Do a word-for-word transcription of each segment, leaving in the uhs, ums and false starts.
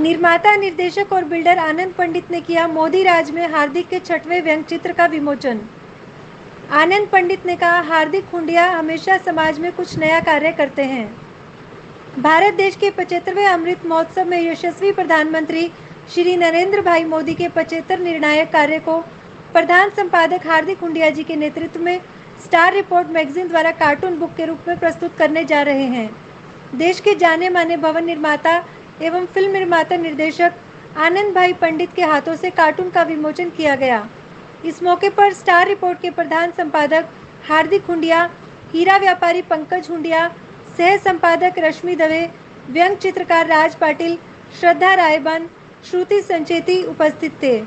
निर्माता, निर्देशक और बिल्डर आनंद पंडित ने किया मोदी राज में हार्दिक के छठवें व्यंग्य चित्र का विमोचन। आनंद पंडित ने कहा, हार्दिक हुंडिया हमेशा समाज में कुछ नया कार्य करते हैं। भारत देश के पचहत्तरवें अमृत महोत्सव में यशस्वी प्रधानमंत्री श्री नरेंद्र भाई मोदी के पचहत्तर निर्णायक कार्य को प्रधान संपादक हार्दिक हुंडिया जी के नेतृत्व में स्टार रिपोर्ट मैगजीन द्वारा कार्टून बुक के रूप में प्रस्तुत करने जा रहे हैं। देश के जाने माने भवन निर्माता एवं फिल्म निर्माता निर्देशक आनंद भाई पंडित के हाथों से कार्टून का विमोचन किया गया। इस मौके पर स्टार रिपोर्ट के प्रधान संपादक हार्दिक हुंडिया, हीरा व्यापारी पंकज हुंडिया, सह संपादक रश्मि दवे, व्यंग्य चित्रकार राज पाटिल, श्रद्धा रायबन, श्रुति संचेती उपस्थित थे।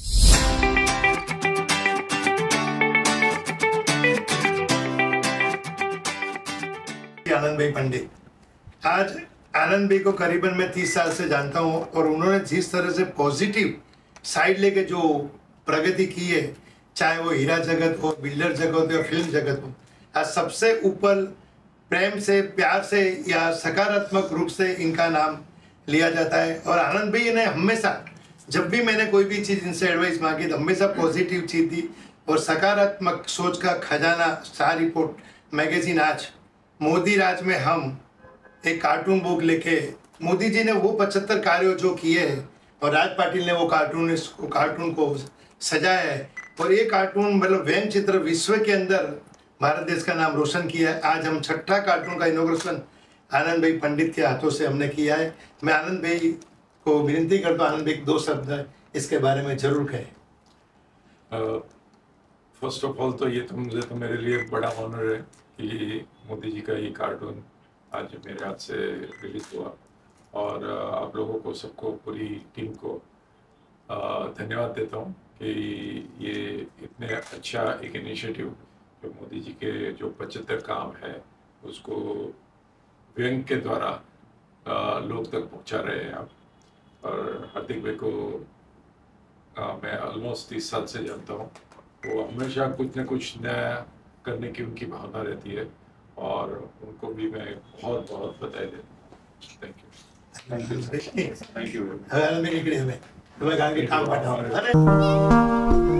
आनंद भाई पंडित, आज आनंद भाई को करीबन मैं तीस साल से जानता हूं और उन्होंने जिस तरह से पॉजिटिव साइड लेके जो प्रगति की है, चाहे वो हीरा जगत हो, बिल्डर जगत हो या फिल्म जगत हो, आज सबसे ऊपर प्रेम से, प्यार से या सकारात्मक रूप से इनका नाम लिया जाता है। और आनंद भाई ने हमेशा, जब भी मैंने कोई भी चीज़ इनसे एडवाइस मांगी तो हमेशा पॉजिटिव चीज़ दी और सकारात्मक सोच का खजाना स्टार रिपोर्ट मैगजीन आज मोदी राज में हम एक कार्टून बुक लेके, मोदी जी ने वो पचहत्तर कार्य जो किए हैं और राज पाटिल ने वो कार्टून इसको कार्टून को सजाया है और ये कार्टून मतलब व्यंग्य चित्र विश्व के अंदर भारत देश का नाम रोशन किया है। आज हम छठा कार्टून का इनॉग्रेशन आनंद भाई पंडित के हाथों से हमने किया है। मैं आनंद भाई को विनती करता हूँ, आनंद भाई दो शब्द इसके बारे में जरूर कहें। फर्स्ट ऑफ ऑल तो ये तो मुझे तो मेरे लिए बड़ा ऑनर है कि मोदी जी का ये कार्टून आज मेरे हाथ से रिलीज हुआ और आप लोगों को, सबको, पूरी टीम को धन्यवाद देता हूँ कि ये इतने अच्छा एक इनिशिएटिव जो मोदी जी के जो पचहत्तर काम है उसको व्यंग्य के द्वारा लोग तक पहुँचा रहे हैं आप। और हार्दिक भाई को आ, मैं ऑलमोस्ट तीस साल से जानता हूँ। वो हमेशा कुछ न कुछ नया करने की उनकी भावना रहती है और उनको भी मैं बहुत बहुत बधाई देता हूँ। Thank you thank you thank you.